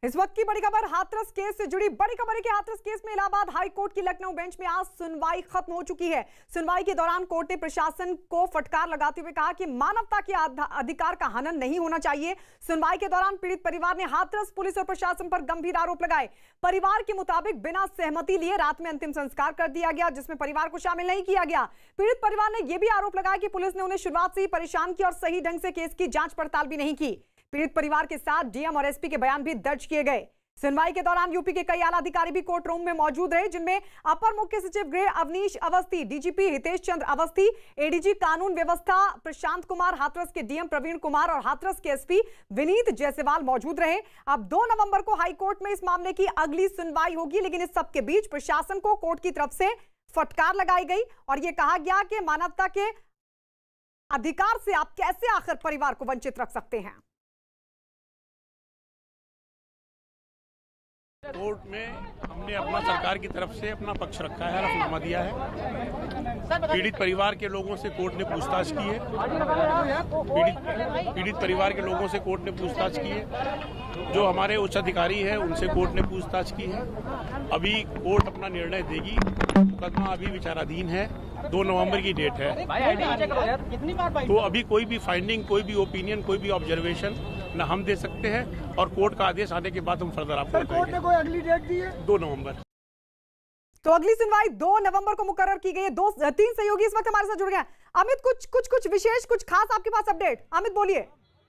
इस वक्त की बड़ी खबर हाथरस केस से जुड़ी बड़ी खबर है कि हाथरस केस में इलाहाबाद हाई कोर्ट की लखनऊ बेंच में आज सुनवाई खत्म हो चुकी है। सुनवाई के दौरान कोर्ट ने प्रशासन को फटकार लगाते हुए कहा कि मानवता के अधिकार का हनन नहीं होना चाहिए। सुनवाई के दौरान पीड़ित परिवार ने हाथरस पुलिस और प्रशासन पर गंभीर आरोप लगाए। परिवार के मुताबिक बिना सहमति लिए रात में अंतिम संस्कार कर दिया गया, जिसमें परिवार को शामिल नहीं किया गया। पीड़ित परिवार ने यह भी आरोप लगाया कि पुलिस ने उन्हें शुरुआत से ही परेशान किया और सही ढंग से केस की जांच पड़ताल भी नहीं की। पीड़ित परिवार के साथ डीएम और एसपी के बयान भी दर्ज किए गए। सुनवाई के दौरान यूपी के कई आला अधिकारी भी कोर्ट रूम में मौजूद रहे, जिनमें अपर मुख्य सचिव गृह अवनीश अवस्थी, डीजीपी हितेश चंद्र अवस्थी, एडीजी कानून व्यवस्था प्रशांत कुमार, हाथरस के डीएम प्रवीण कुमार और हाथरस के एसपी विनीत जायसवाल मौजूद रहे। अब 2 नवंबर को हाईकोर्ट में इस मामले की अगली सुनवाई होगी, लेकिन इस सबके बीच प्रशासन को कोर्ट की तरफ से फटकार लगाई गई और यह कहा गया कि मानवता के अधिकार से आप कैसे आखिर परिवार को वंचित रख सकते हैं। कोर्ट में हमने अपना सरकार की तरफ से अपना पक्ष रखा है, हलफनामा दिया है। पीड़ित परिवार के लोगों से कोर्ट ने पूछताछ की है। पीड़ित परिवार के लोगों से कोर्ट ने पूछताछ की है। जो हमारे उच्च अधिकारी हैं उनसे कोर्ट ने पूछताछ की है। अभी कोर्ट अपना निर्णय देगी। मुकदमा अभी विचाराधीन है। 2 नवंबर की डेट है। तो अभी कोई भी फाइंडिंग, कोई भी ओपिनियन, कोई भी ऑब्जर्वेशन न हम दे सकते हैं और कोर्ट का आदेश आने के बाद हम फर्दर आपको बताएंगे। कोर्ट ने कोई अगली डेट दी है? 2 नवंबर। तो अगली सुनवाई 2 नवंबर को मुकर्रर की गई है। 3 सहयोगी इस वक्त हमारे साथ जुड़ गए हैं। अमित, कुछ विशेष, कुछ खास आपके पास अपडेट? अमित बोलिए।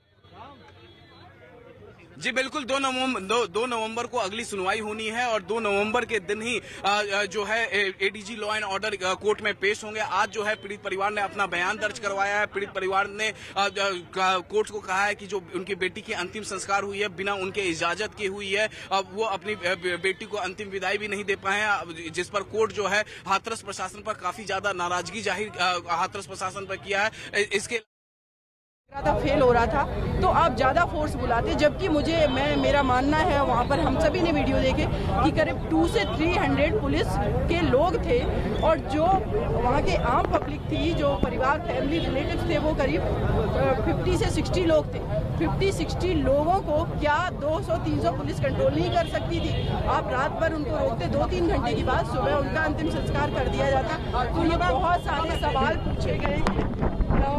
जी बिल्कुल, 2 नवंबर को अगली सुनवाई होनी है और 2 नवंबर के दिन ही जो है ADG law and order court में पेश होंगे। आज जो है पीड़ित परिवार ने अपना बयान दर्ज करवाया है। पीड़ित परिवार ने कोर्ट को कहा है कि जो उनकी बेटी की अंतिम संस्कार हुई है बिना उनके इजाजत के हुई है, वो अपनी बेटी को अंतिम विदाई भी नहीं दे पाए हैं, जिस पर कोर्ट जो है हाथरस प्रशासन पर काफी ज्यादा नाराजगी जाहिर हाथरस प्रशासन पर किया है। इसके फेल हो रहा था तो आप ज्यादा फोर्स बुलाते, जबकि मेरा मानना है, वहाँ पर हम सभी ने वीडियो देखे कि करीब 200 से 300 पुलिस के लोग थे और जो वहाँ के आम पब्लिक थी, जो परिवार फैमिली रिलेटिव्स थे, वो करीब 50 से 60 लोग थे। 50-60 लोगों को क्या 200-300 पुलिस कंट्रोल नहीं कर सकती थी? आप रात भर उनको रोकते, 2-3 घंटे की बाद सुबह उनका अंतिम संस्कार कर दिया जाता। तो ये बहुत सारे सवाल पूछे गए थे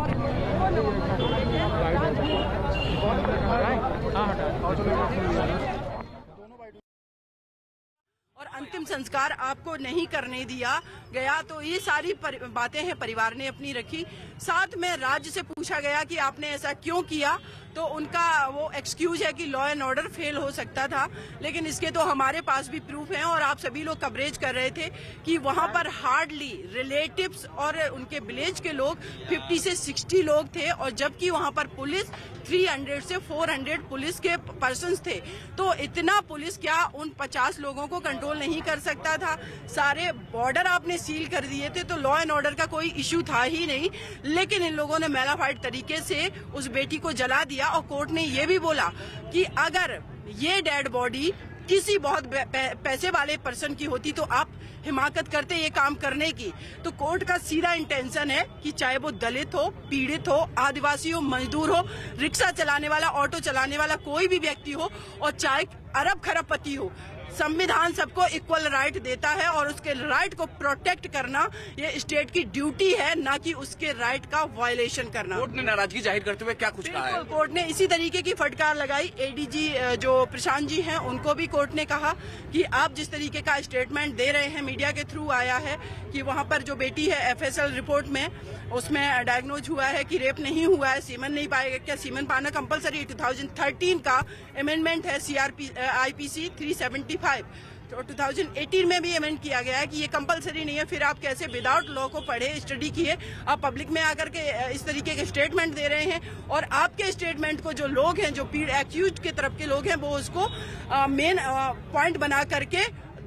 और अंतिम संस्कार आपको नहीं करने दिया गया। तो ये सारी बातें हैं परिवार ने अपनी रखी। साथ में राज्य से पूछा गया कि आपने ऐसा क्यों किया, तो उनका वो एक्सक्यूज है कि लॉ एंड ऑर्डर फेल हो सकता था, लेकिन इसके तो हमारे पास भी प्रूफ हैं और आप सभी लोग कवरेज कर रहे थे कि वहां पर हार्डली रिलेटिव्स और उनके विलेज के लोग 50 से 60 लोग थे और जबकि वहां पर पुलिस 300 से 400 पुलिस के पर्सन्स थे। तो इतना पुलिस क्या उन 50 लोगों को कंट्रोल नहीं कर सकता था? सारे बॉर्डर आपने सील कर दिए थे, तो लॉ एंड ऑर्डर का कोई इश्यू था ही नहीं, लेकिन इन लोगों ने मेलाफाइड तरीके से उस बेटी को जला दिया। और कोर्ट ने ये भी बोला कि अगर ये डेड बॉडी किसी बहुत पैसे वाले पर्सन की होती तो आप हिमाकत करते ये काम करने की। तो कोर्ट का सीधा इंटेंशन है कि चाहे वो दलित हो, पीड़ित हो, आदिवासी हो, मजदूर हो, रिक्शा चलाने वाला, ऑटो चलाने वाला कोई भी व्यक्ति हो और चाहे अरब खरबपति हो, संविधान सबको इक्वल राइट देता है और उसके राइट को प्रोटेक्ट करना ये स्टेट की ड्यूटी है, ना कि उसके राइट का वायलेशन करना। कोर्ट ने नाराजगी जाहिर करते हुए क्या कुछ कहा है? कोर्ट ने इसी तरीके की फटकार लगाई। एडीजी जो प्रशांत जी हैं उनको भी कोर्ट ने कहा कि आप जिस तरीके का स्टेटमेंट दे रहे हैं, मीडिया के थ्रू आया है कि वहां पर जो बेटी है एफएसएल रिपोर्ट में उसमें डायग्नोज हुआ है कि रेप नहीं हुआ है, सीमन नहीं पाएगा। क्या सीमन पाना कंपलसरी? 2013 का अमेंडमेंट है आईपीसी 375, तो 2018 में भी अमेंड किया गया है कि ये कंपलसरी नहीं है। फिर आप कैसे विदाउट लॉ को पढ़े, स्टडी किए, आप पब्लिक में आकर के इस तरीके के स्टेटमेंट दे रहे हैं और आपके स्टेटमेंट को जो लोग हैं, जो एक्यूज्ड की तरफ के लोग हैं, वो उसको मेन पॉइंट बना करके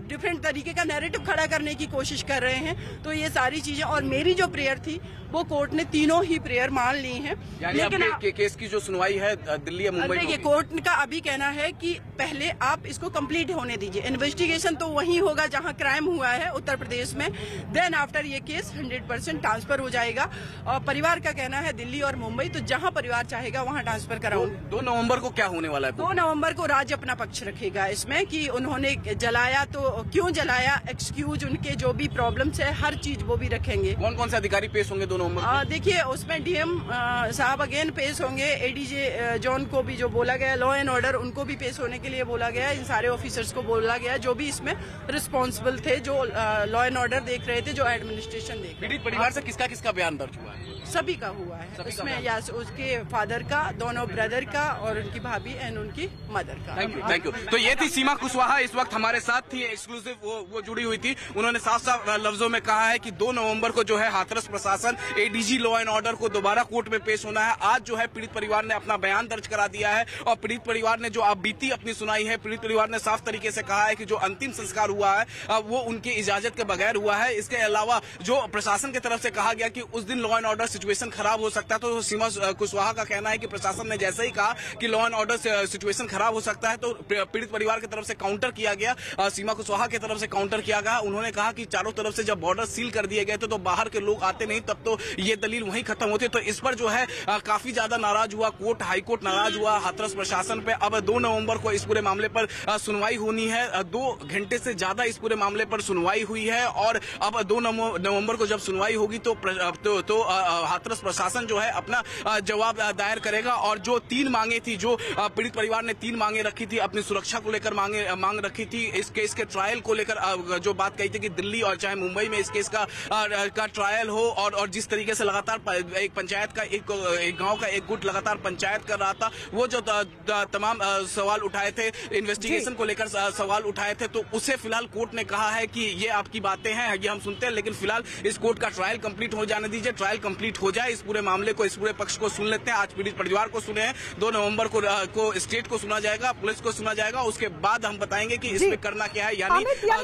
डिफरेंट तरीके का नैरेटिव खड़ा करने की कोशिश कर रहे हैं। तो ये सारी चीजें, और मेरी जो प्रेयर थी वो कोर्ट ने तीनों ही प्रेयर मान ली हैं। लेकिन केस की जो सुनवाई है दिल्ली या मुंबई में, कोर्ट का अभी कहना है कि पहले आप इसको कंप्लीट होने दीजिए। इन्वेस्टिगेशन तो वहीं होगा जहां क्राइम हुआ है, उत्तर प्रदेश में। देन आफ्टर ये केस 100% ट्रांसफर हो जाएगा। और परिवार का कहना है दिल्ली और मुंबई, तो जहां परिवार चाहेगा वहां ट्रांसफर कराऊंगा। 2 नवंबर को क्या होने वाला है? 2 नवंबर को राज्य अपना पक्ष रखेगा इसमें कि उन्होंने जलाया तो क्यों जलाया, एक्सक्यूज उनके जो भी प्रॉब्लम्स है हर चीज वो भी रखेंगे। कौन कौन से अधिकारी पेश होंगे 2 नवंबर? देखिए उसमें डीएम साहब अगेन पेश होंगे, एडीजे जॉन को भी जो बोला गया, लॉ एंड ऑर्डर उनको भी पेश होने के लिए बोला गया। इन सारे ऑफिसर्स को बोला गया जो भी इसमें रिस्पॉन्सिबल थे, जो लॉ एंड ऑर्डर देख रहे थे, जो एडमिनिस्ट्रेशन देख रहे थे। पीड़ित परिवार से किसका किसका बयान दर्ज हुआ है? सभी का हुआ है इसमें, या उसके फादर का, दोनों ब्रदर का और उनकी भाभी एंड उनकी मदर का। Thank you. तो ये थी सीमा कुशवाहा, इस वक्त हमारे साथ थी, एक्सक्लूसिव वो जुड़ी हुई थी। उन्होंने साफ साफ लफ्जों में कहा है कि 2 नवंबर को जो है हाथरस प्रशासन एडीजी लॉ एंड ऑर्डर को दोबारा कोर्ट में पेश होना है। आज जो है पीड़ित परिवार ने अपना बयान दर्ज करा दिया है और पीड़ित परिवार ने जो आप बीती अपनी सुनाई है, पीड़ित परिवार ने साफ तरीके से कहा है कि जो अंतिम संस्कार हुआ है वो उनकी इजाजत के बगैर हुआ है। इसके अलावा जो प्रशासन की तरफ से कहा गया कि उस दिन लॉ एंड ऑर्डर सिचुएशन खराब हो सकता है, तो सीमा कुशवाहा का कहना है कि प्रशासन ने जैसे ही कहा कि लॉ एंड ऑर्डर सिचुएशन खराब हो सकता है तो पीड़ित परिवार की तरफ से काउंटर किया गया, सीमा कुशवाहा की तरफ से काउंटर किया गया। उन्होंने कहा कि चारों तरफ से जब बॉर्डर सील कर दिए गए तो बाहर के लोग आते नहीं, तब तो ये दलील वहीं खत्म होती। तो इस पर जो है काफी ज्यादा नाराज हुआ कोर्ट, हाईकोर्ट नाराज हुआ हाथरस प्रशासन पे। अब 2 नवंबर को इस पूरे मामले पर सुनवाई होनी है। 2 घंटे से ज्यादा इस पूरे मामले पर सुनवाई हुई है और अब 2 नवंबर को जब सुनवाई होगी तो हाथरस प्रशासन जो है अपना जवाब दायर करेगा। और जो 3 मांगे थी, जो पीड़ित परिवार ने 3 मांगे रखी थी, अपनी सुरक्षा को लेकर मांग रखी थी, इस केस के ट्रायल को लेकर जो बात कही थी कि दिल्ली और चाहे मुंबई में इस केस का ट्रायल हो, और जिस तरीके से लगातार एक पंचायत का एक गांव का एक गुट लगातार पंचायत कर रहा था, वो जो तमाम सवाल उठाए थे, इन्वेस्टिगेशन को लेकर सवाल उठाए थे, तो उसे फिलहाल कोर्ट ने कहा है कि ये आपकी बातें हैं, ये हम सुनते हैं, लेकिन फिलहाल इस कोर्ट का ट्रायल कंप्लीट हो जाने दीजिए। ट्रायल कंप्लीट हो जाए, इस पूरे मामले को, इस पूरे पक्ष को सुन लेते हैं। आज पीड़ित परिवार को सुने हैं, 2 नवंबर को स्टेट को सुना जाएगा, पुलिस को सुना जाएगा, उसके बाद हम बताएंगे कि इसमें करना क्या है। यानी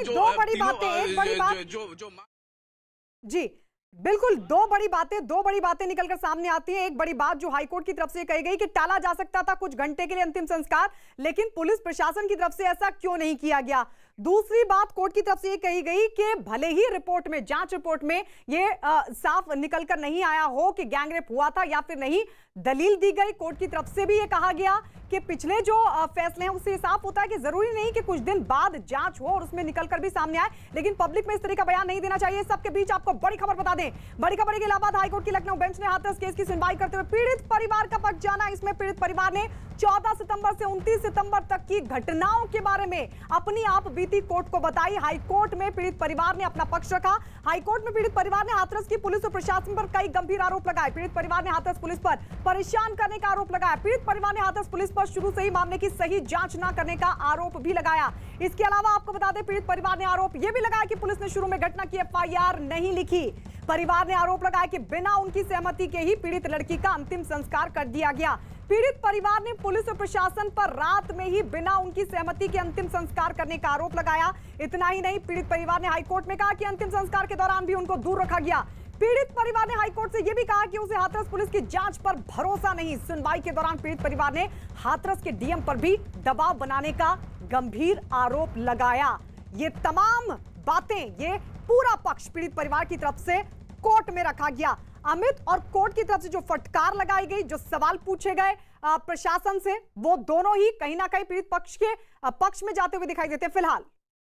जी बिल्कुल, 2 बड़ी बातें निकलकर सामने आती हैं। एक बड़ी बात जो हाईकोर्ट की तरफ से कही गई कि टाला जा सकता था कुछ घंटे के लिए अंतिम संस्कार, लेकिन पुलिस प्रशासन की तरफ से ऐसा क्यों नहीं किया गया। दूसरी बात कोर्ट की तरफ से ये कही गई कि भले ही रिपोर्ट में, जांच रिपोर्ट में ये साफ निकलकर नहीं आया हो कि गैंगरेप हुआ था या फिर नहीं, दलील दी गई। कोर्ट की तरफ से भी ये कहा गया कि पिछले जो फैसले हैं उससे साफ होता है कि जरूरी नहीं कि कुछ दिन बाद जांच हो और उसमें निकलकर भी सामने आए, लेकिन पब्लिक में इस तरह का बयान नहीं देना चाहिए। सबके बीच आपको बड़ी खबर बता दें, बड़ी खबर के इलाहाबाद हाईकोर्ट की लखनऊ बेंच ने हाथरस केस की सुनवाई करते हुए पीड़ित परिवार का पक्ष जाना। इसमें पीड़ित परिवार ने 14 सितंबर से 29 सितंबर तक की घटनाओं के बारे में अपनी आप बीती कोर्ट को बताई। हाईकोर्ट में पीड़ित परिवार ने अपना पक्ष रखा। हाईकोर्ट में पीड़ित परिवार ने हाथरस की पुलिस और प्रशासन पर कई गंभीर आरोप लगाए। पीड़ित परिवार ने हाथरस पुलिस पर परेशान करने का आरोप लगाया। पीड़ित परिवार ने हाथरस पुलिस पर शुरू से ही मामले की सही जांच न करने का आरोप भी लगाया। इसके अलावा आपको बता दें, पीड़ित परिवार ने आरोप यह भी लगाया कि पुलिस ने शुरू में घटना की एफआईआर नहीं लिखी। परिवार ने आरोप लगाया कि बिना उनकी सहमति के ही पीड़ित लड़की का अंतिम संस्कार कर दिया गया। पीड़ित परिवार ने पुलिस और प्रशासन पर रात में ही बिना उनकी सहमति के अंतिम संस्कार करने का आरोप लगाया। इतना ही नहीं, पीड़ित परिवार ने हाईकोर्ट में कहा कि अंतिम संस्कार के दौरान भी उनको दूर रखा गया। पीड़ित परिवार ने हाईकोर्ट से यह भी कहा कि उसे हाथरस पुलिस की जांच पर भरोसा नहीं। सुनवाई के दौरान पीड़ित परिवार ने हाथरस के डीएम पर भी दबाव बनाने का गंभीर आरोप लगाया। ये तमाम बातें, ये पूरा पक्ष पीड़ित परिवार की तरफ से कोर्ट में रखा गया। अमित, और कोर्ट की तरफ से जो फटकार लगाई गई, जो सवाल पूछे गए प्रशासन से, वो दोनों ही कहीं ना कहीं पीड़ित पक्ष के पक्ष में जाते हुए दिखाई देते हैं फिलहाल।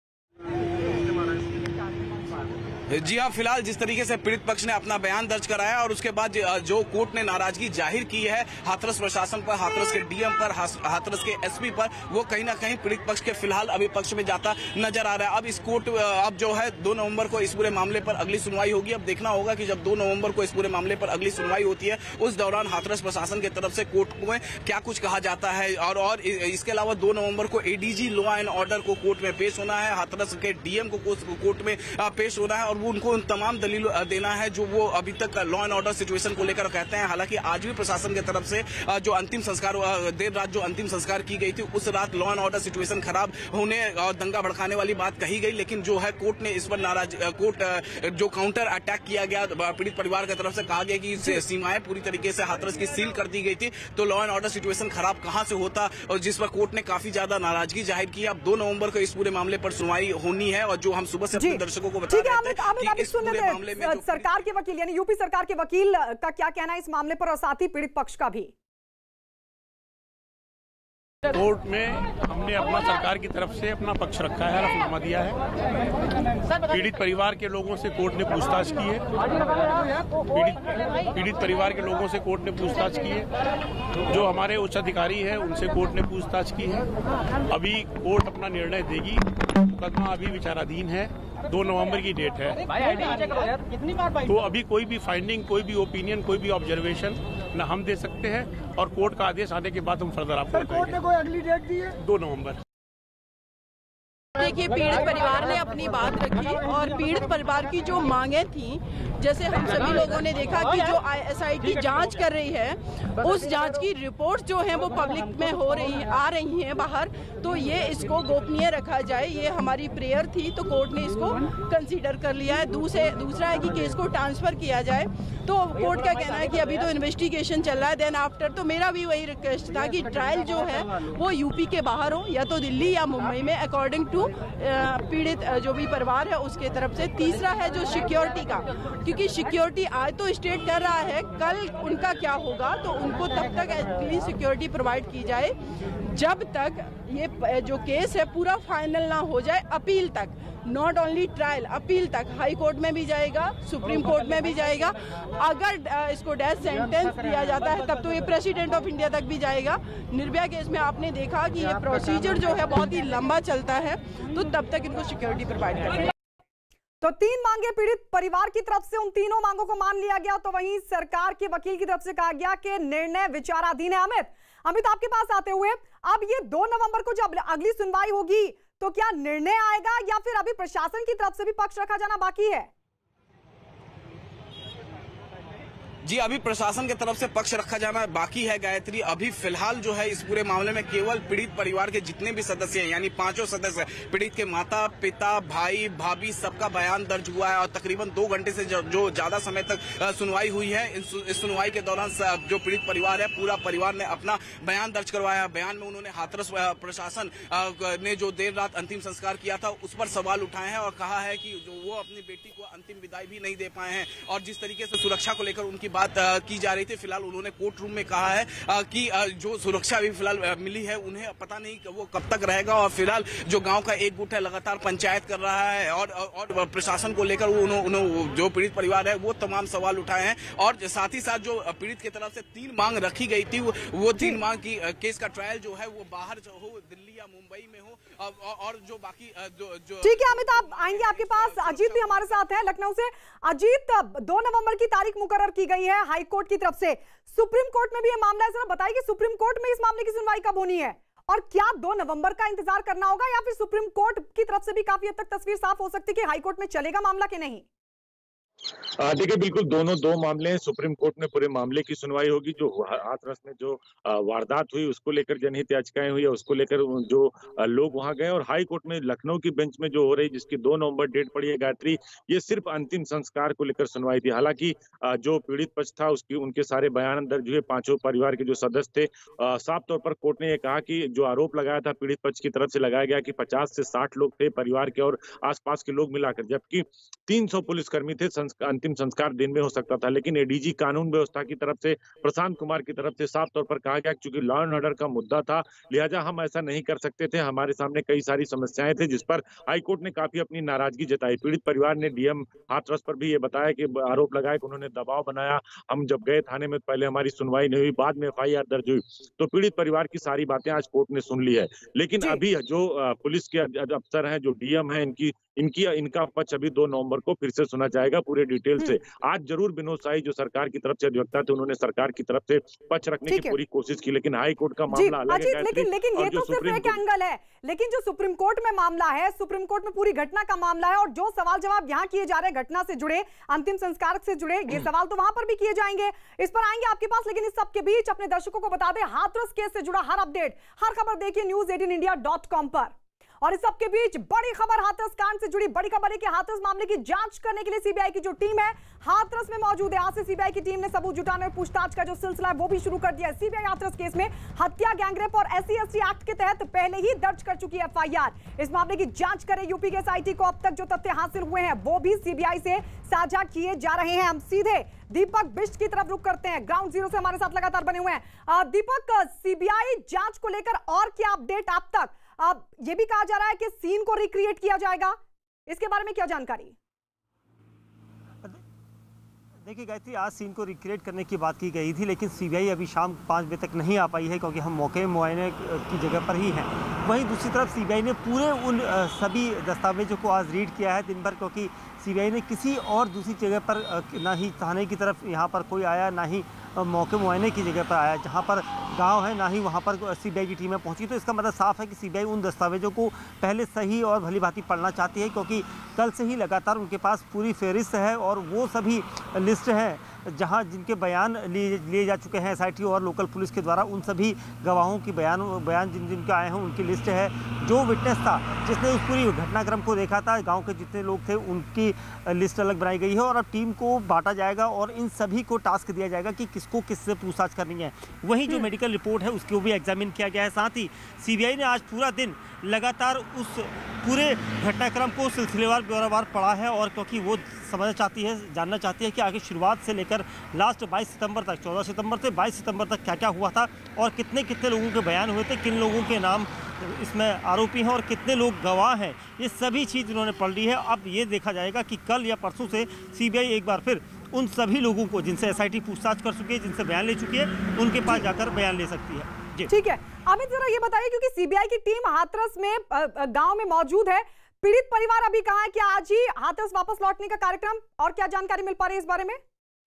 जी हाँ, फिलहाल जिस तरीके से पीड़ित पक्ष ने अपना बयान दर्ज कराया और उसके बाद जो कोर्ट ने नाराजगी जाहिर की है हाथरस प्रशासन पर, हाथरस के डीएम पर, हाथरस के एसपी पर, वो कहीं ना कहीं पीड़ित पक्ष के फिलहाल अभी पक्ष में जाता नजर आ रहा है। अब इस कोर्ट अब जो है 2 नवंबर को इस पूरे मामले पर अगली सुनवाई होगी। अब देखना होगा कि जब 2 नवंबर को इस पूरे मामले पर अगली सुनवाई होती है, उस दौरान हाथरस प्रशासन की तरफ से कोर्ट में क्या कुछ कहा जाता है। और इसके अलावा 2 नवंबर को एडीजी लॉ एंड ऑर्डर को कोर्ट में पेश होना है, हाथरस के डीएम को कोर्ट में पेश होना है और वो उनको तमाम दलील देना है जो वो अभी तक लॉ एंड ऑर्डर सिचुएशन को लेकर कहते हैं। हालांकि आज भी प्रशासन की तरफ से जो अंतिम संस्कार देर रात जो अंतिम संस्कार की गई थी, उस रात लॉ एंड ऑर्डर सिचुएशन खराब होने और दंगा भड़काने वाली बात कही गई, लेकिन जो है कोर्ट ने इस पर नाराज जो काउंटर अटैक किया गया पीड़ित परिवार की तरफ से कहा गया कि सीमाएं पूरी तरीके से हाथरस की सील कर दी गई थी, तो लॉ एंड ऑर्डर सिचुएशन खराब कहां से होता, और जिस पर कोर्ट ने काफी ज्यादा नाराजगी जाहिर की। अब 2 नवंबर को इस पूरे मामले पर सुनवाई होनी है, और जो हम सुबह से अपने दर्शकों को बता रहे थे कि इस पूरे मामले में सरकार के वकील यानी यूपी सरकार के वकील का क्या कहना है इस मामले पर, और साथ ही पीड़ित पक्ष का भी। कोर्ट में हमने अपना सरकार की तरफ से अपना पक्ष रखा है, हलफनामा दिया है। पीड़ित परिवार के लोगों से कोर्ट ने पूछताछ की है। पीड़ित परिवार के लोगों से कोर्ट ने पूछताछ की है। जो हमारे उच्च अधिकारी है उनसे कोर्ट ने पूछताछ की है। अभी कोर्ट अपना निर्णय देगी। मुकदमा अभी विचाराधीन है, 2 नवंबर की डेट है। तो अभी कोई भी फाइंडिंग, कोई भी ओपिनियन, कोई भी ऑब्जर्वेशन न हम दे सकते हैं, और कोर्ट का आदेश आने के बाद हम फर्दर आपको बताएंगे। कोर्ट ने कोई अगली डेट दी है? 2 नवंबर। देखिए, पीड़ित परिवार ने अपनी बात रखी, और पीड़ित परिवार की जो मांगे थी, जैसे हम सभी लोगों ने देखा कि जो SIT जांच कर रही है, उस जांच की रिपोर्ट जो है वो पब्लिक में आ रही है बाहर, तो ये इसको गोपनीय रखा जाए, ये हमारी प्रेयर थी, तो कोर्ट ने इसको कंसीडर कर लिया है। दूसरा है कि केस को ट्रांसफर किया जाए, तो कोर्ट का कहना है कि अभी तो इन्वेस्टिगेशन चल रहा है, देन आफ्टर। तो मेरा भी वही रिक्वेस्ट था कि ट्रायल जो है वो यूपी के बाहर हो, या तो दिल्ली या मुंबई में, अकॉर्डिंग टू पीड़ित जो भी परिवार है उसके तरफ से। तीसरा है जो सिक्योरिटी का, क्योंकि सिक्योरिटी आज तो स्टेट कर रहा है, कल उनका क्या होगा, तो उनको तब तक एटलीस्ट सिक्योरिटी प्रोवाइड की जाए जब तक ये जो केस है पूरा फाइनल ना हो जाए, अपील तक, नॉट ओनली ट्रायल, अपील तक, हाई कोर्ट में भी जाएगा, सुप्रीम कोर्ट में भी जाएगा। अगर इसको डेथ सेंटेंस दिया जाता है तब तो ये प्रेसिडेंट ऑफ इंडिया तक भी जाएगा। निर्भया केस में आपने देखा कि ये प्रोसीजर जो है बहुत ही लंबा चलता है, तो तब तक इनको सिक्योरिटी प्रोवाइड करें। तो 3 मांगे पीड़ित परिवार की तरफ से, उन तीनों मांगों को मान लिया गया, तो वहीं सरकार के वकील की तरफ से कहा गया कि निर्णय विचाराधीन है। अमित आपके पास आते हुए, अब ये 2 नवंबर को जब अगली सुनवाई होगी तो क्या निर्णय आएगा, या फिर अभी प्रशासन की तरफ से भी पक्ष रखा जाना बाकी है? जी, अभी प्रशासन की तरफ से पक्ष रखा जाना बाकी है गायत्री। अभी फिलहाल जो है इस पूरे मामले में केवल पीड़ित परिवार के जितने भी सदस्य हैं, यानी 5 सदस्य, पीड़ित के माता पिता भाई भाभी, सबका बयान दर्ज हुआ है, और तकरीबन 2 घंटे से जो ज्यादा समय तक सुनवाई हुई है। इस सुनवाई के दौरान जो पीड़ित परिवार है, पूरा परिवार ने अपना बयान दर्ज करवाया। बयान में उन्होंने हाथरस प्रशासन ने जो देर रात अंतिम संस्कार किया था उस पर सवाल उठाए हैं, और कहा है कि जो वो अपनी बेटी को अंतिम विदाई भी नहीं दे पाए हैं, और जिस तरीके से सुरक्षा को लेकर उनकी बात की जा रही थी। फिलहाल उन्होंने कोर्ट रूम में कहा है कि जो सुरक्षा अभी फिलहाल मिली है उन्हें पता नहीं वो कब तक रहेगा, और फिलहाल जो गांव का एक गुट है लगातार पंचायत कर रहा है, और प्रशासन को लेकर जो पीड़ित परिवार है वो तमाम सवाल उठाए हैं। और साथ ही साथ जो पीड़ित की तरफ से 3 मांग रखी गई थी, वो 3 मांग की केस का ट्रायल जो है वो बाहर हो, दिल्ली या मुंबई में हो, और जो बाकी जो ठीक है अमित, आप आएंगे, आपके पास अजीत भी हमारे साथ है लखनऊ से। अजीत, 2 नवंबर की तारीख मुकर्रर की गई है हाई कोर्ट की तरफ से, सुप्रीम कोर्ट में भी ये मामला है, जरा बताइए कि सुप्रीम कोर्ट में इस मामले की सुनवाई कब होनी है, और क्या 2 नवंबर का इंतजार करना होगा, या फिर सुप्रीम कोर्ट की तरफ से भी काफी हद तक तस्वीर साफ हो सकती है कि हाई कोर्ट में चलेगा मामला कि नहीं? देखिए, बिल्कुल दो मामले हैं। सुप्रीम कोर्ट में पूरे मामले की सुनवाई होगी। जो हाथरस में जो वारदात हुई उसको लेकर जनहित याचिकाएं हुई है, उसको लेकर जो लोग वहां गए, और हाई कोर्ट में लखनऊ की बेंच में जो हो रही, जिसकी 2 नवंबर डेट पड़ी है गायत्री, ये सिर्फ अंतिम संस्कार को लेकर सुनवाई थी। हालांकि जो पीड़ित पक्ष था उनके सारे बयान दर्ज हुए, 5 परिवार के जो सदस्य थे। साफ तौर पर कोर्ट ने यह कहा कि जो आरोप लगाया था पीड़ित पक्ष की तरफ से लगाया गया कि 50 से 60 लोग थे परिवार के और आसपास के लोग मिलाकर, जबकि 300 पुलिसकर्मी थे। अंतिम संस्कार दिन में हो सकता था, लेकिन एडीजी कानून व्यवस्था की तरफ से, प्रशांत कुमार की तरफ से साफ तौर पर कहा गया क्योंकि लॉ एंड ऑर्डर का मुद्दा था, लिहाजा हम ऐसा नहीं कर सकते थे, हमारे सामने कई सारी समस्याएं थे, जिस पर हाईकोर्ट ने काफी अपनी नाराजगी जताई। पीड़ित परिवार ने डीएम हाथरस पर भी ये बताया कि आरोप लगाया कि उन्होंने दबाव बनाया, हम जब गए थाने में पहले हमारी सुनवाई नहीं हुई, बाद में एफआईआर दर्ज हुई। तो पीड़ित परिवार की सारी बातें आज कोर्ट ने सुन ली है, लेकिन अभी जो पुलिस के अफसर हैं, जो डीएम है, इनकी इनका पक्ष अभी 2 नवंबर को फिर से सुना जाएगा पूरे डिटेल से। आज जरूर विनोद शाही जो सरकार की तरफ से अधिवक्ता थे, उन्होंने सरकार की तरफ से पक्ष रखने की पूरी कोशिश की, लेकिन हाई कोर्ट का मामला अलग है। लेकिन ये तो सिर्फ एक एंगल है, लेकिन जो सुप्रीम कोर्ट में मामला है, सुप्रीम कोर्ट में पूरी घटना का मामला है, और जो सवाल जवाब यहाँ किए जा रहे हैं घटना से जुड़े, अंतिम संस्कार से जुड़े, ये सवाल तो वहां पर भी किए जाएंगे, इस पर आएंगे आपके पास। लेकिन इस सब के बीच अपने दर्शकों को बता दें, हाथरस केस से जुड़ा हर अपडेट, हर खबर देखिए news18india.com पर। और इस सब के बीच बड़ी खबर, हाथरस कांड से जुड़ी बड़ी खबर है कि हाथरस मामले की जांच करने के लिए सीबीआई की जो टीम है हाथरस में मौजूद है। आज से सीबीआई की टीम ने सबूत जुटाने और पूछताछ का जो सिलसिला है वो भी शुरू कर दिया है। सीबीआई हाथरस केस में हत्या, गैंगरेप और SC/ST एक्ट के तहत पहले ही दर्ज कर चुकी है FIR। इस मामले की जांच करे यूपी के SIT को अब तक जो तथ्य हासिल हुए हैं वो भी सीबीआई से साझा किए जा रहे हैं। हम सीधे दीपक बिष्ट की तरफ रुख करते हैं, ग्राउंड जीरो से हमारे साथ लगातार बने हुए हैं। दीपक, सीबीआई जांच को लेकर और क्या अपडेट आप तक? अब ये भी कहा जा रहा है कि सीन को रिक्रिएट किया जाएगा, इसके बारे में क्या जानकारी? देखिए गायत्री, आज सीन को रिक्रिएट करने की बात की गई थी, लेकिन सीबीआई अभी शाम 5 बजे तक नहीं आ पाई है, क्योंकि हम मौके मुआयने की जगह पर ही हैं। वहीं दूसरी तरफ सीबीआई ने पूरे उन सभी दस्तावेजों को आज रीड किया है दिन भर, क्योंकि सीबीआई ने किसी और दूसरी जगह पर ना ही थाने की तरफ यहाँ पर कोई आया, ना ही मौके मुआयने की जगह पर आया जहाँ पर गांव है, ना ही वहाँ पर सीबीआई की टीमें पहुँची। तो इसका मतलब साफ है कि सीबीआई उन दस्तावेजों को पहले सही और भली भांति पढ़ना चाहती है, क्योंकि कल से ही लगातार उनके पास पूरी फहरिस्त है और वो सभी लिस्ट है जहां जिनके बयान लिए जा चुके हैं SIT और लोकल पुलिस के द्वारा। उन सभी गवाहों की बयान जिनके आए हैं उनकी लिस्ट है। जो विटनेस था, जिसने उस पूरी घटनाक्रम को देखा था, गांव के जितने लोग थे उनकी लिस्ट अलग बनाई गई है और अब टीम को बांटा जाएगा और इन सभी को टास्क दिया जाएगा कि किसको किससे पूछताछ करनी है। वहीं जो मेडिकल रिपोर्ट है उसको भी एग्जामिन किया गया है। साथ ही सीबीआई ने आज पूरा दिन लगातार उस पूरे घटनाक्रम को सिलसिलेवार ब्यौरावार पढ़ा है, और क्योंकि वो समझना चाहती है, जानना चाहती है कि आगे शुरुआत से लेकर लास्ट 22 सितंबर तक, 14 सितंबर से 22 सितंबर तक क्या क्या हुआ था और कितने कितने लोगों के बयान हुए थे, किन लोगों के नाम इसमें आरोपी हैं और कितने लोग गवाह हैं। ये सभी चीज़ उन्होंने पढ़ ली है। अब ये देखा जाएगा कि कल या परसों से सीबीआई एक बार फिर उन सभी लोगों को जिनसे SIT पूछताछ कर चुकी है, जिनसे बयान ले चुकी है, उनके पास जाकर बयान ले सकती है। जी ठीक है अमित, जरा ये बताइए, क्योंकि सीबीआई की टीम हाथरस में गांव में मौजूद है, पीड़ित परिवार अभी कहाँ है? क्या आज ही हाथरस वापस लौटने का कार्यक्रम, और क्या जानकारी मिल पा रही है इस बारे में?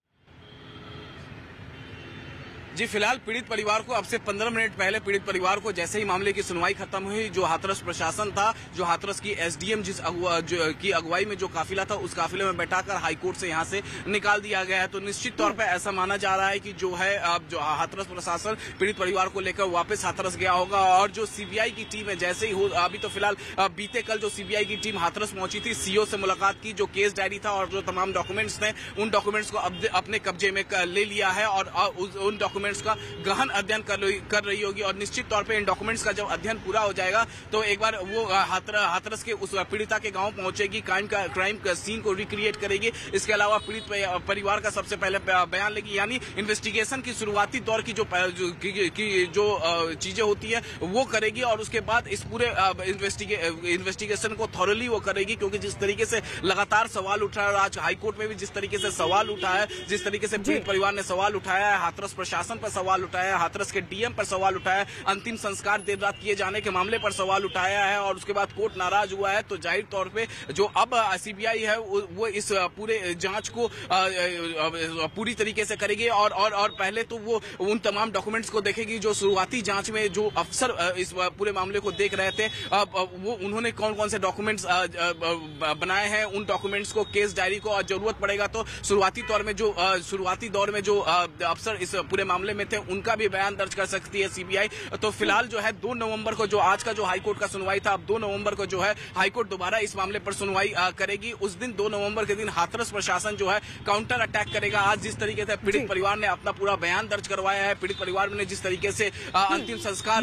जी, फिलहाल पीड़ित परिवार को अब से 15 मिनट पहले पीड़ित परिवार को जैसे ही मामले की सुनवाई खत्म हुई, जो हाथरस प्रशासन था, जो हाथरस की SDM की अगुवाई में जो काफिला था, उस काफिले में बैठाकर हाईकोर्ट से यहां से निकाल दिया गया है। तो निश्चित तौर पर ऐसा माना जा रहा है कि जो है अब जो हाथरस प्रशासन पीड़ित परिवार को लेकर वापस हाथरस गया होगा। और जो सीबीआई की टीम है, जैसे ही हो, अभी तो फिलहाल बीते कल जो सीबीआई की टीम हाथरस पहुंची थी, CO से मुलाकात की, जो केस डायरी था और जो तमाम डॉक्यूमेंट्स थे, उन डॉक्यूमेंट्स को अपने कब्जे में ले लिया है और उन डॉक्यूमेंट्स का गहन अध्ययन कर रही होगी। और निश्चित तौर पे इन डॉक्यूमेंट्स का जब अध्ययन पूरा हो जाएगा तो एक बार वो हाथरस के उस पीड़िता के गांव पहुंचेगी, क्राइम सीन को रिक्रिएट करेगी। इसके अलावा पीड़ित परिवार का सबसे पहले बयान लेगी, यानी इन्वेस्टिगेशन की शुरुआती दौर की जो चीजें होती है वो करेगी। और उसके बाद इस पूरे इन्वेस्टिगेशन को थॉरली वो करेगी, क्योंकि जिस तरीके से लगातार सवाल उठ रहा है, आज हाईकोर्ट में भी जिस तरीके से सवाल उठा है, जिस तरीके से पीड़ित परिवार ने सवाल उठाया है, हाथरस प्रशासन पर सवाल उठाया है, हाथरस के DM पर सवाल उठाया है, अंतिम संस्कार देर रात किए जाने के मामले पर सवाल उठाया है, और उसके बाद कोर्ट नाराज हुआ है। तो जाहिर तौर पे जो अब सीबीआई है वो इस पूरे जांच को पूरी तरीके से करेगी और पहले तो वो उन तमाम डॉक्यूमेंट्स को देखेगी जो शुरुआती जांच में जो अफसर इस पूरे मामले को देख रहे थे, वो उन्होंने कौन कौन से डॉक्यूमेंट्स बनाए हैं, उन डॉक्यूमेंट्स को, केस डायरी को, और जरूरत पड़ेगा तो शुरुआती दौर में जो अफसर इस पूरे मामले में थे उनका भी बयान दर्ज कर सकती है सीबीआई। तो फिलहाल जो है 2 नवंबर को, जो आज का जो हाईकोर्ट का सुनवाई था, अब 2 नवंबर को जो है हाईकोर्ट दोबारा इस मामले पर सुनवाई करेगी। उस दिन 2 नवंबर के दिन हाथरस प्रशासन जो है काउंटर अटैक करेगा। आज जिस तरीके से पीड़ित परिवार ने अपना पूरा बयान दर्ज करवाया है, पीड़ित परिवार ने जिस तरीके से अंतिम संस्कार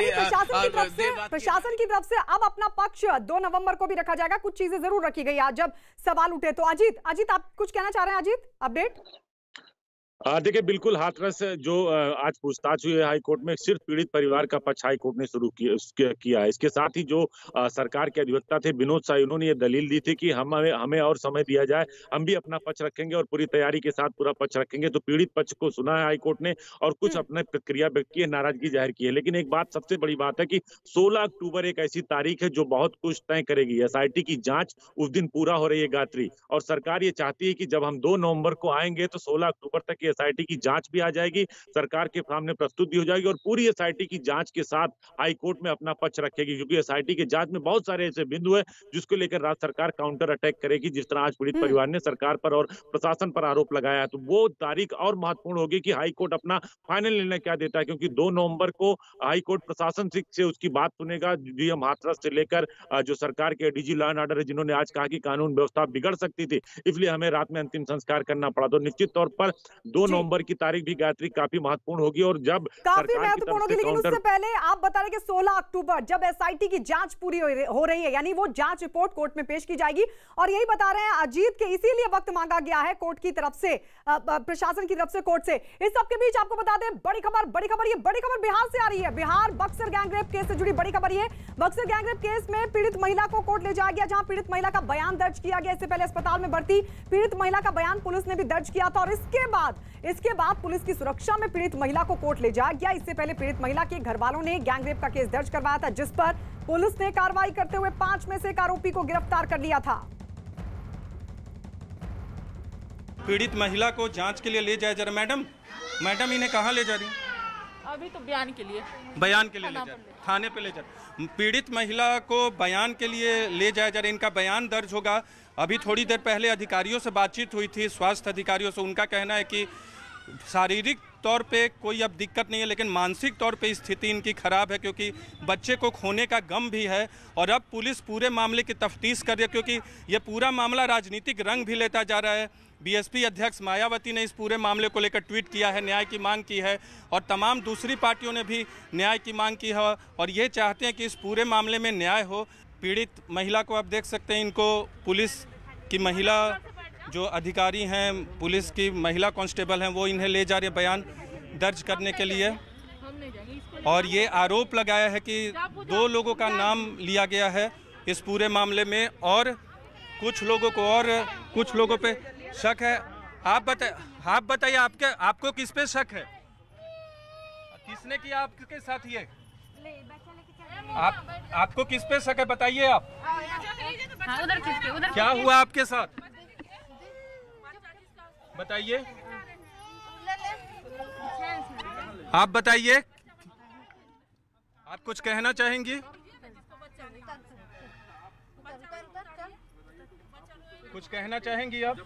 प्रशासन की तरफ से अब अपना पक्ष 2 नवंबर को भी रखा जाएगा। कुछ चीजें जरूर रखी गई आज जब सवाल उठे। तो अजीत आप कुछ कहना चाह रहे हैं? अजीत, अपडेट। देखिए बिल्कुल हाथरस जो आज पूछताछ हुई है हाई कोर्ट में, सिर्फ पीड़ित परिवार का पक्ष हाई कोर्ट ने शुरू किया है। इसके साथ ही जो सरकार के अधिवक्ता थे विनोद साई, उन्होंने ये दलील दी थी कि हमें और समय दिया जाए, हम भी अपना पक्ष रखेंगे और पूरी तैयारी के साथ पूरा पक्ष रखेंगे। तो पीड़ित पक्ष को सुना है हाई कोर्ट ने और कुछ अपने प्रतिक्रिया व्यक्त की है, नाराजगी जाहिर की है। लेकिन एक बात सबसे बड़ी बात है कि 16 अक्टूबर एक ऐसी तारीख है जो बहुत कुछ तय करेगी। एसआईटी की जांच उस दिन पूरा हो रही है गायत्री, और सरकार ये चाहती है कि जब हम 2 नवंबर को आएंगे तो 16 अक्टूबर तक एसआईटी की जांच भी आ जाएगी, सरकार के सामने प्रस्तुत भी हो जाएगी और पूरी एसआईटी की जांच के साथ हाई कोर्ट में अपना पक्ष रखेगी। क्योंकि एसआईटी की जांच में बहुत सारे ऐसे बिंदु है जिसको लेकर राज्य सरकार काउंटर अटैक करेगी। जिस तरह आज पीड़ित परिवार ने सरकार पर और प्रशासन पर आरोप लगाया है, तो वो तारीख और महत्वपूर्ण होगी कि हाई कोर्ट अपना फाइनल निर्णय क्या देता है। क्योंकि 2 नवंबर को हाई कोर्ट प्रशासन से उसकी बात सुनेगा, डीएम हाथरस से लेकर जो सरकार के डीजी लॉ एंड ऑर्डर है, जिन्होंने आज कहा कि कानून व्यवस्था बिगड़ सकती थी, इसलिए हमें रात में अंतिम संस्कार करना पड़ा। तो निश्चित तौर पर 2 नवंबर की तारीख भी गायत्री काफी महत्वपूर्ण होगी। और जब काफी महत्वपूर्ण होगी, लेकिन उससे पहले आप बता रहे कि 16 अक्टूबर जब एसआईटी की जांच पूरी हो रही है, यानी वो जांच रिपोर्ट कोर्ट में पेश की जाएगी, और यही बता रहे हैं अजीत के इसीलिए वक्त मांगा गया है कोर्ट की तरफ से, प्रशासन की तरफ से कोर्ट से। इस सब के बीच आपको बता दें बड़ी खबर बिहार से आ रही है। बिहार बक्सर गैंगरेप केस से जुड़ी बड़ी खबर। बक्सर गैंगरेप केस में पीड़ित महिला को कोर्ट ले जाया गया, जहां पीड़ित महिला का बयान दर्ज किया गया। इससे पहले अस्पताल में भर्ती पीड़ित महिला का बयान पुलिस ने भी दर्ज किया था, और इसके बाद पुलिस की सुरक्षा में पीड़ित महिला को कोर्ट ले जाया गया। इससे पहले पीड़ित महिला के घर वालों ने गैंगरेप का केस दर्ज करवाया था, जिस पर पुलिस ने कार्रवाई करते हुए 5 में से एक आरोपी को गिरफ्तार कर लिया था। पीड़ित महिला को जांच के लिए ले जाया जा रहा। मैडम इन्हें कहाँ ले जा रही? अभी तो बयान के लिए ले जा रही, थाने पे ले जा रही। पीड़ित महिला को बयान के लिए ले जाया जा रहा है। इनका बयान दर्ज होगा। अभी थोड़ी देर पहले अधिकारियों से बातचीत हुई थी, स्वास्थ्य अधिकारियों से। उनका कहना है कि शारीरिक तौर पे कोई अब दिक्कत नहीं है, लेकिन मानसिक तौर पे स्थिति इनकी खराब है, क्योंकि बच्चे को खोने का गम भी है। और अब पुलिस पूरे मामले की तफ्तीश कर रही है, क्योंकि ये पूरा मामला राजनीतिक रंग भी लेता जा रहा है। बीएसपी अध्यक्ष मायावती ने इस पूरे मामले को लेकर ट्वीट किया है, न्याय की मांग की है, और तमाम दूसरी पार्टियों ने भी न्याय की मांग की है, और ये चाहते हैं कि इस पूरे मामले में न्याय हो। पीड़ित महिला को आप देख सकते हैं, इनको पुलिस की महिला जो अधिकारी हैं, पुलिस की महिला कांस्टेबल हैं, वो इन्हें ले जा रहे हैं बयान दर्ज करने के लिए। और ये आरोप लगाया है कि 2 लोगों का नाम लिया गया है इस पूरे मामले में, और कुछ लोगों पे शक है। आप बताइए आपको किस पे शक है? किसने किया आपके साथ ये? आपको किस पे शक है, बताइए आप। उधर क्या हुआ आपके साथ, बताइए। आप बताइए, आप कुछ कहना चाहेंगी? कुछ कहना चाहेंगी आप?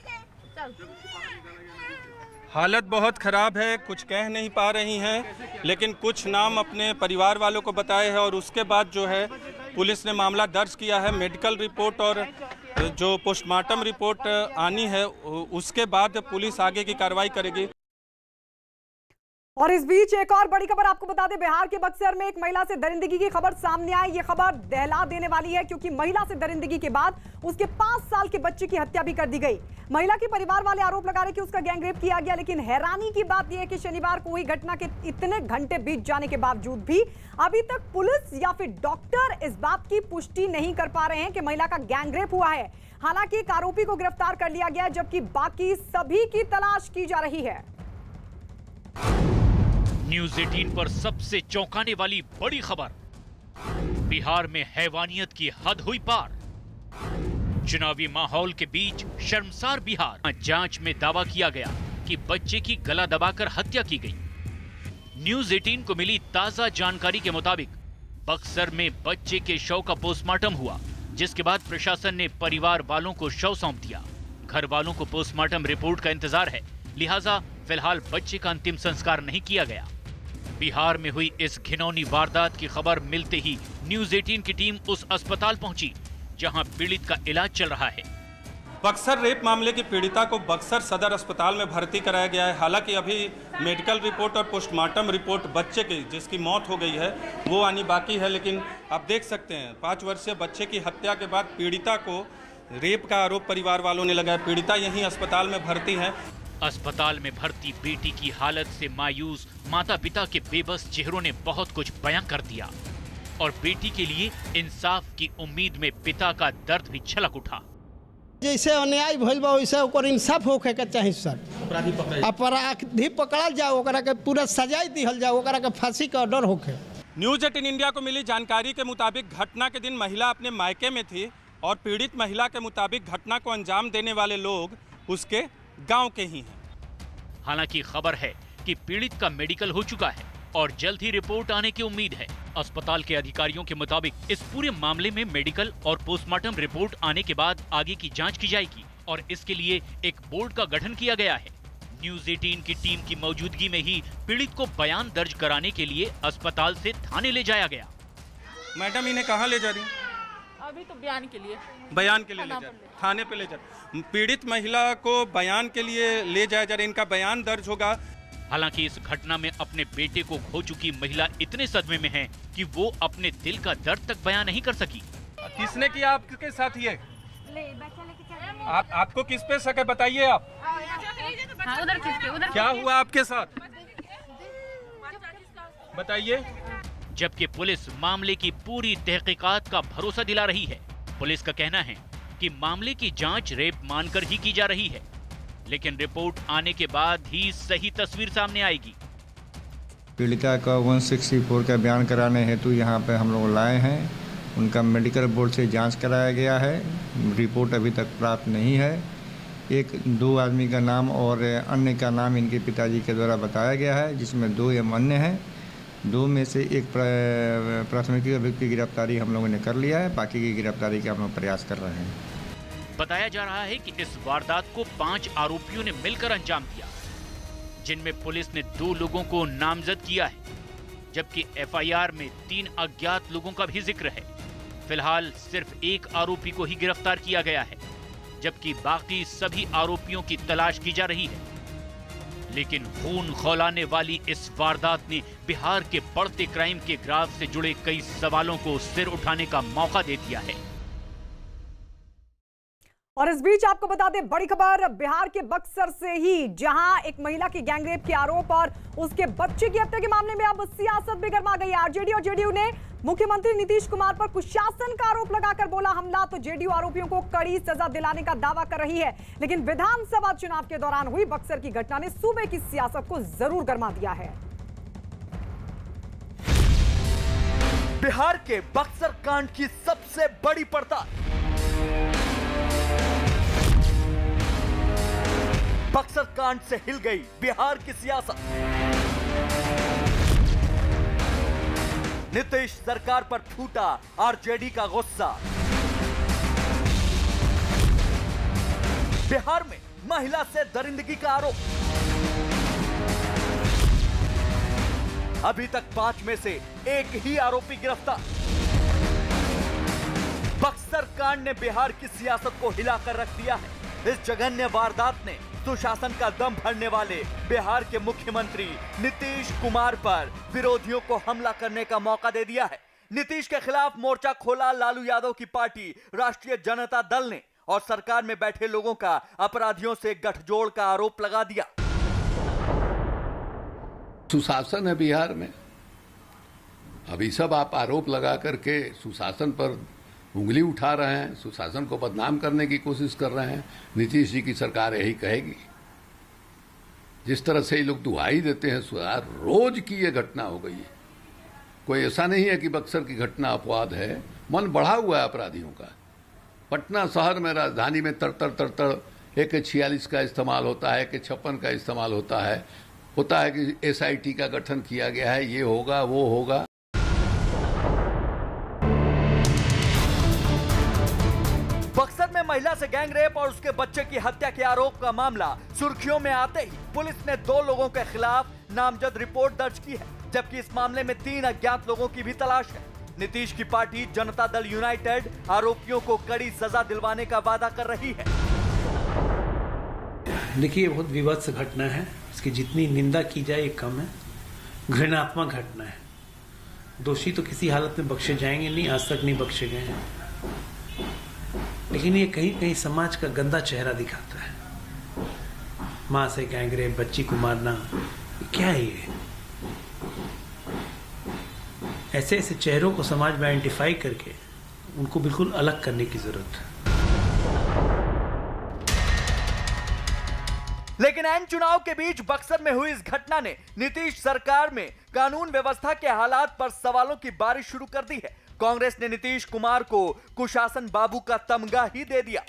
हालत बहुत ख़राब है, कुछ कह नहीं पा रही हैं, लेकिन कुछ नाम अपने परिवार वालों को बताए हैं, और उसके बाद जो है पुलिस ने मामला दर्ज किया है। मेडिकल रिपोर्ट और जो पोस्टमार्टम रिपोर्ट आनी है, उसके बाद पुलिस आगे की कार्रवाई करेगी। और इस बीच एक और बड़ी खबर आपको बता दें, बिहार के बक्सर में एक महिला से दरिंदगी की खबर सामने आई। ये खबर दहला देने वाली है, क्योंकि महिला से दरिंदगी के बाद उसके 5 साल के बच्चे की हत्या भी कर दी गई। महिला के परिवार वाले आरोप लगा रहे कि उसका गैंगरेप किया गया, लेकिन हैरानी की बात यह है कि शनिवार को हुई घटना के इतने घंटे बीत जाने के बावजूद भी अभी तक पुलिस या फिर डॉक्टर इस बात की पुष्टि नहीं कर पा रहे हैं कि महिला का गैंगरेप हुआ है। हालांकि एक आरोपी को गिरफ्तार कर लिया गया, जबकि बाकी सभी की तलाश की जा रही है। न्यूज़ 18 पर सबसे चौंकाने वाली बड़ी खबर, बिहार में हैवानियत की हद हुई पार। चुनावी माहौल के बीच शर्मसार बिहार। जांच में दावा किया गया कि बच्चे की गला दबाकर हत्या की गई। न्यूज़ 18 को मिली ताजा जानकारी के मुताबिक बक्सर में बच्चे के शव का पोस्टमार्टम हुआ, जिसके बाद प्रशासन ने परिवार वालों को शव सौंप दिया। घर वालों को पोस्टमार्टम रिपोर्ट का इंतजार है, लिहाजा फिलहाल बच्चे का अंतिम संस्कार नहीं किया गया। बिहार में हुई इस घिनौनी वारदात की खबर मिलते ही न्यूज़ 18 की टीम उस अस्पताल पहुंची जहां पीड़ित का इलाज चल रहा है। बक्सर रेप मामले की पीड़िता को बक्सर सदर अस्पताल में भर्ती कराया गया है। हालांकि अभी मेडिकल रिपोर्ट और पोस्टमार्टम रिपोर्ट बच्चे की, जिसकी मौत हो गई है, वो आनी बाकी है। लेकिन आप देख सकते हैं 5 वर्षीय बच्चे की हत्या के बाद पीड़िता को रेप का आरोप परिवार वालों ने लगाया। पीड़िता यहीं अस्पताल में भर्ती है। अस्पताल में भर्ती बेटी की हालत से मायूस माता पिता के बेबस चेहरों ने बहुत कुछ बयां कर दिया और बेटी के लिए इंसाफ की उम्मीद में पिता का दर्द भी छलक उठा। जैसे अन्याय भइल बा वैसे ओकर इंसाफ होखे के चाहिए सर। अपराधी पकड़ल जाओ, ओकरा के पूरा सजाई दिहल जाओ, ओकरा के फांसी का ऑर्डर होखे। न्यूज 18 इंडिया को मिली जानकारी के मुताबिक घटना के दिन महिला अपने मायके में थी और पीड़ित महिला के मुताबिक घटना को अंजाम देने वाले लोग उसके गांव के ही हैं। हालांकि खबर है कि पीड़ित का मेडिकल हो चुका है और जल्द ही रिपोर्ट आने की उम्मीद है। अस्पताल के अधिकारियों के मुताबिक इस पूरे मामले में मेडिकल और पोस्टमार्टम रिपोर्ट आने के बाद आगे की जांच की जाएगी और इसके लिए एक बोर्ड का गठन किया गया है। न्यूज 18 की टीम की मौजूदगी में ही पीड़ित को बयान दर्ज कराने के लिए अस्पताल से थाने ले जाया गया। मैडम इन्हें कहाँ ले जा रही? अभी तो बयान के लिए ले जा रही, थाने पे ले जा रही। पीड़ित महिला को बयान के लिए ले जाया जा रहा है, इनका बयान दर्ज होगा। हालांकि इस घटना में अपने बेटे को खो चुकी महिला इतने सदमे में है कि वो अपने दिल का दर्द तक बयान नहीं कर सकी। किसने किया आपके साथ ये? आपको किस पे शक है बताइए आप? उधर किसके? क्या हुआ आपके साथ बताइए। जबकि पुलिस मामले की पूरी तहकीकात का भरोसा दिला रही है। पुलिस का कहना है कि मामले की जांच रेप मानकर ही की जा रही है, लेकिन रिपोर्ट आने के बाद ही सही तस्वीर सामने आएगी। पीड़िता का 164 का बयान कराने हेतु यहाँ पे हम लोग लाए हैं। उनका मेडिकल बोर्ड से जांच कराया गया है, रिपोर्ट अभी तक प्राप्त नहीं है। दो आदमी का नाम और अन्य का नाम इनके पिताजी के द्वारा बताया गया है, जिसमें 2 अन्य हैं। 2 में से एक प्राथमिकी अभियुक्त की गिरफ्तारी हम लोगों ने कर लिया है, बाकी की गिरफ्तारी का हम लोग प्रयास कर रहे हैं। बताया जा रहा है कि इस वारदात को 5 आरोपियों ने मिलकर अंजाम दिया, जिनमें पुलिस ने 2 लोगों को नामजद किया है, जबकि एफआईआर में 3 अज्ञात लोगों का भी जिक्र है। फिलहाल सिर्फ एक आरोपी को ही गिरफ्तार किया गया है, जबकि बाकी सभी आरोपियों की तलाश की जा रही है। लेकिन खून खौलाने वाली इस वारदात ने बिहार के बढ़ते क्राइम के ग्राफ से जुड़े कई सवालों को सिर उठाने का मौका दे दिया है। और इस बीच आपको बता दें बड़ी खबर बिहार के बक्सर से ही, जहां एक महिला की गैंगरेप के आरोप और उसके बच्चे की हत्या के मामले में अब सियासत भी गर्मा गई है। आरजेडी और जेडीयू ने मुख्यमंत्री नीतीश कुमार पर कुशासन का आरोप लगाकर बोला हमला, तो जेडीयू आरोपियों को कड़ी सजा दिलाने का दावा कर रही है। लेकिन विधानसभा चुनाव के दौरान हुई बक्सर की घटना ने सूबे की सियासत को जरूर गर्मा दिया है। बिहार के बक्सर कांड की सबसे बड़ी पड़ताल। बक्सर कांड से हिल गई बिहार की सियासत। नीतीश सरकार पर फूटा आरजेडी का गुस्सा। बिहार में महिला से दरिंदगी का आरोप। अभी तक 5 में से एक ही आरोपी गिरफ्तार। बक्सर कांड ने बिहार की सियासत को हिलाकर रख दिया है। इस जघन्य वारदात ने सुशासन का दम भरने वाले बिहार के मुख्यमंत्री नीतीश कुमार पर विरोधियों को हमला करने का मौका दे दिया है। नीतीश के खिलाफ मोर्चा खोला लालू यादव की पार्टी राष्ट्रीय जनता दल ने और सरकार में बैठे लोगों का अपराधियों से गठजोड़ का आरोप लगा दिया। सुशासन है बिहार में, अभी सब आप आरोप लगा करके सुशासन पर उंगली उठा रहे हैं, सुशासन को बदनाम करने की कोशिश कर रहे हैं। नीतीश जी की सरकार यही कहेगी। जिस तरह से ये लोग दुहाई देते हैं सुधार, रोज की ये घटना हो गई है। कोई ऐसा नहीं है कि बक्सर की घटना अपवाद है, मन बढ़ा हुआ है अपराधियों का। पटना शहर में राजधानी में तड़तड़ AK-46 का इस्तेमाल होता है, AK-56 का इस्तेमाल होता है कि SIT का गठन किया गया है, ये होगा वो होगा। बक्सर में महिला से गैंगरेप और उसके बच्चे की हत्या के आरोप का मामला सुर्खियों में आते ही पुलिस ने 2 लोगों के खिलाफ नामजद रिपोर्ट दर्ज की है, जबकि इस मामले में 3 अज्ञात लोगों की भी तलाश है। नीतीश की पार्टी जनता दल यूनाइटेड आरोपियों को कड़ी सजा दिलवाने का वादा कर रही है। देखिए, बहुत विवाद घटना है, इसकी जितनी निंदा की जाए कम है। घृणात्मक घटना है। दोषी तो किसी हालत में बख्शे जाएंगे नहीं, आज तक नहीं बख्शे गए हैं, लेकिन ये कहीं कहीं समाज का गंदा चेहरा दिखाता है। माँ से गैंगरेप, बच्ची को मारना, क्या है ये? ऐसे ऐसे चेहरों को समाज में आइडेंटिफाई करके उनको बिल्कुल अलग करने की जरूरत है। लेकिन ऐन चुनाव के बीच बक्सर में हुई इस घटना ने नीतीश सरकार में कानून व्यवस्था के हालात पर सवालों की बारिश शुरू कर दी है। कांग्रेस ने नीतीश कुमार को कुशासन बाबू का तमगा ही दे दिया।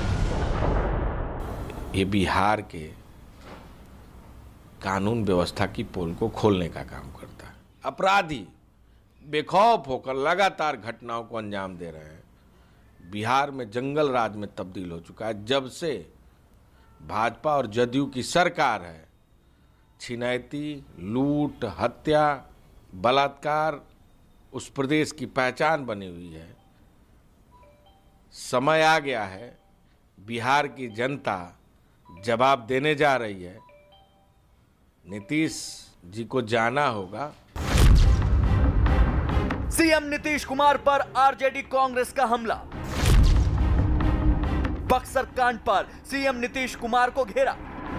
ये बिहार के कानून व्यवस्था की पोल को खोलने का काम करता है। अपराधी बेखौफ होकर लगातार घटनाओं को अंजाम दे रहे हैं। बिहार में जंगल राज में तब्दील हो चुका है। जब से भाजपा और जदयू की सरकार है, छिनैती, लूट, हत्या, बलात्कार उस प्रदेश की पहचान बनी हुई है। समय आ गया है, बिहार की जनता जवाब देने जा रही है। नीतीश जी को जाना होगा। सीएम नीतीश कुमार पर आरजेडी कांग्रेस का हमला। बक्सर कांड पर सीएम नीतीश कुमार को घेरा।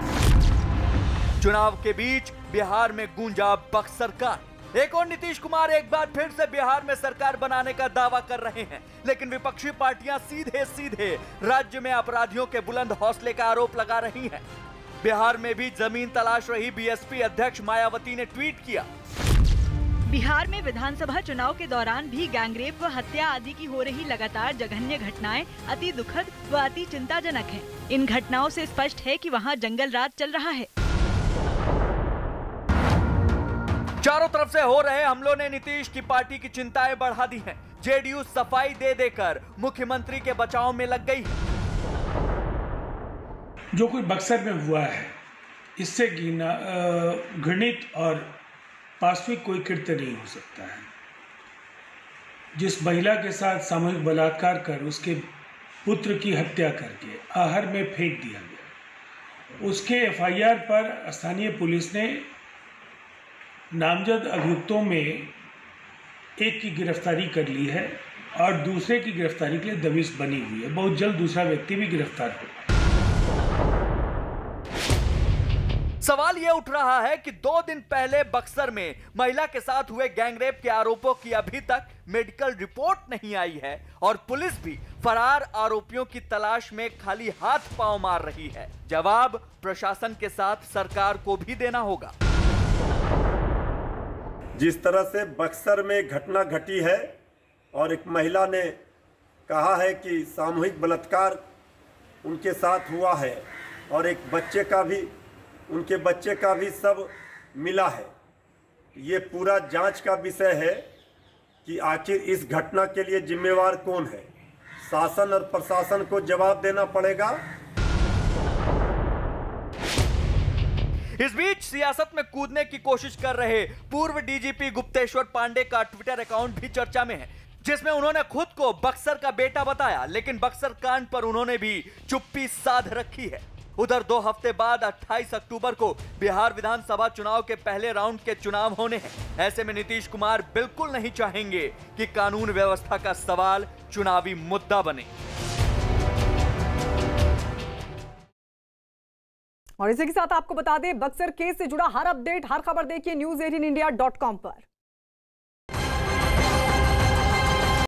चुनाव के बीच बिहार में गूंजा बक्सर कांड। एक और नीतीश कुमार एक बार फिर से बिहार में सरकार बनाने का दावा कर रहे हैं, लेकिन विपक्षी पार्टियां सीधे सीधे राज्य में अपराधियों के बुलंद हौसले का आरोप लगा रही हैं। बिहार में भी जमीन तलाश रही बीएसपी अध्यक्ष मायावती ने ट्वीट किया। बिहार में विधानसभा चुनाव के दौरान भी गैंगरेप व हत्या आदि की हो रही लगातार जघन्य घटनाएं अति दुखद व अति चिंताजनक हैं। इन घटनाओं से स्पष्ट है कि वहां जंगल राज चल रहा है। चारों तरफ से हो रहे हमलों ने नीतीश की पार्टी की चिंताएं बढ़ा दी हैं। जेडीयू सफाई दे देकर मुख्यमंत्री के बचाव में लग गई है। जो कुछ बक्सर में हुआ है, इससे घृणित और वास्तविक कोई कृत्य नहीं हो सकता है। जिस महिला के साथ सामूहिक बलात्कार कर उसके पुत्र की हत्या करके आहर में फेंक दिया गया, उसके एफआईआर पर स्थानीय पुलिस ने नामजद अभियुक्तों में एक की गिरफ्तारी कर ली है और दूसरे की गिरफ्तारी के लिए दबिश बनी हुई है। बहुत जल्द दूसरा व्यक्ति भी गिरफ्तार होगा। सवाल यह उठ रहा है कि 2 दिन पहले बक्सर में महिला के साथ हुए गैंगरेप के आरोपों की अभी तक मेडिकल रिपोर्ट नहीं आई है और पुलिस भी फरार आरोपियों की तलाश में खाली हाथ पांव मार रही है। जवाब प्रशासन के साथ सरकार को भी देना होगा। जिस तरह से बक्सर में घटना घटी है और एक महिला ने कहा है कि सामूहिक बलात्कार उनके साथ हुआ है और एक बच्चे का भी, उनके बच्चे का भी सब मिला है। ये पूरा जांच का विषय है कि आखिर इस घटना के लिए जिम्मेवार कौन है। शासन और प्रशासन को जवाब देना पड़ेगा। इस बीच सियासत में कूदने की कोशिश कर रहे पूर्व डीजीपी गुप्तेश्वर पांडे का ट्विटर अकाउंट भी चर्चा में है, जिसमें उन्होंने खुद को बक्सर का बेटा बताया, लेकिन बक्सर कांड पर उन्होंने भी चुप्पी साध रखी है। उधर 2 हफ्ते बाद 28 अक्टूबर को बिहार विधानसभा चुनाव के पहले राउंड के चुनाव होने हैं। ऐसे में नीतीश कुमार बिल्कुल नहीं चाहेंगे कि कानून व्यवस्था का सवाल चुनावी मुद्दा बने। और इसी के साथ आपको बता दें, बक्सर केस से जुड़ा हर अपडेट, हर खबर देखिए news18india.com पर।